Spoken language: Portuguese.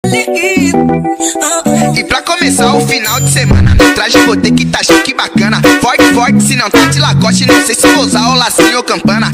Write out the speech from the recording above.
E pra começar o final de semana, no traje vou ter que tá chique bacana. Forte, forte, se não tá de Lacoste, não sei se vou usar o lacinho ou campana.